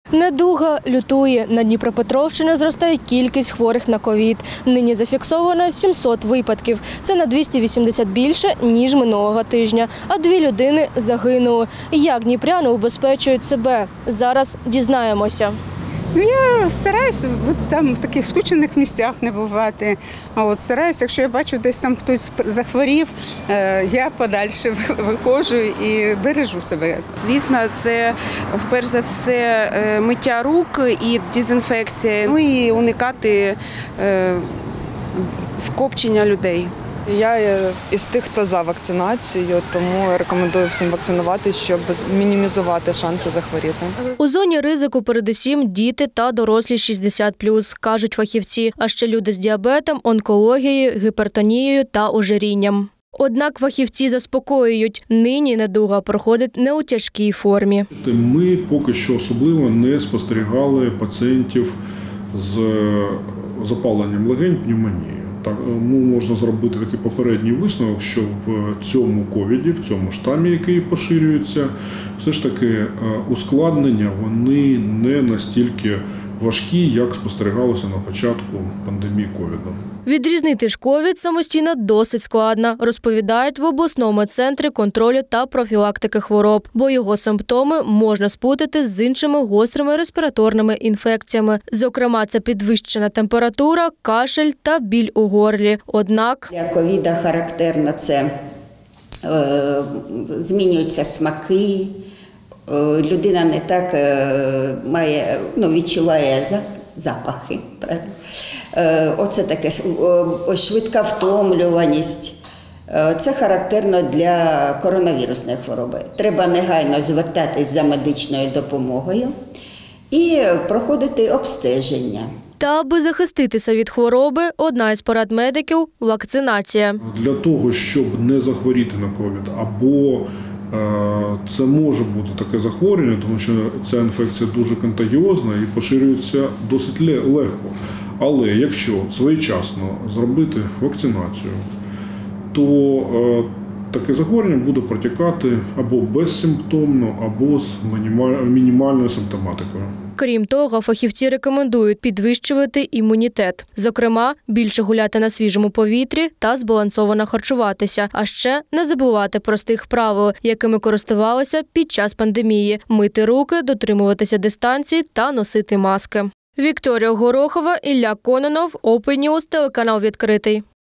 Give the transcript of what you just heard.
Недуга лютує. На Дніпропетровщині зростає кількість хворих на ковід. Нині зафіксовано 700 випадків. Це на 280 більше, ніж минулого тижня. А 2 людини загинули. Як дніпряни убезпечують себе? Зараз дізнаємося. Я стараюся там в таких скучених місцях не бувати. Стараюся, якщо я бачу, десь там хтось захворів, я подальше виходжу і бережу себе. Звісно, це вперше за все миття рук і дезінфекція, і уникати скупчення людей. Я із тих, хто за вакцинацію, тому рекомендую всім вакцинуватися, щоб мінімізувати шанси захворіти. У зоні ризику передусім діти та дорослі 60+, кажуть фахівці, а ще люди з діабетом, онкологією, гіпертонією та ожирінням. Однак фахівці заспокоюють, нині недуга проходить не у тяжкій формі. Ми поки що особливо не спостерігали пацієнтів з запаленням легень, пневмонією. Так, можна зробити такий попередній висновок, що в цьому ковіді, в цьому штамі, який поширюється, все ж таки ускладнення, вони не настільки важкі, як спостерігалося на початку пандемії ковіду. Відрізнити ж ковід самостійно досить складно, розповідають в обласному центрі контролю та профілактики хвороб, бо його симптоми можна сплутати з іншими гострими респіраторними інфекціями. Зокрема, це підвищена температура, кашель та біль у горлі. Однак для ковіда характерно це змінюються смаки, людина не так відчуває запахи. Оце таке швидка втомлюваність. Це характерно для коронавірусної хвороби. Треба негайно звертатись за медичною допомогою і проходити обстеження. Та аби захиститися від хвороби, одна із порад медиків – вакцинація. Для того, щоб не захворіти на ковід, або це може бути таке захворювання, тому що ця інфекція дуже контагіозна і поширюється досить легко. Але якщо своєчасно зробити вакцинацію, то таке захворювання буде протікати або безсимптомно, або з мінімальною симптоматикою. Крім того, фахівці рекомендують підвищувати імунітет. Зокрема, більше гуляти на свіжому повітрі та збалансовано харчуватися. А ще не забувати простих правил, якими користувалися під час пандемії – мити руки, дотримуватися дистанції та носити маски. Вікторія Горохова, Ілля Кононов, Open News, телеканал «Відкритий».